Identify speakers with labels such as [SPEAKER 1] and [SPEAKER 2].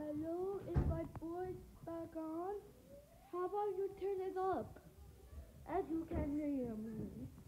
[SPEAKER 1] Hello, is my voice back on? How about you turn it up? As you can hear me.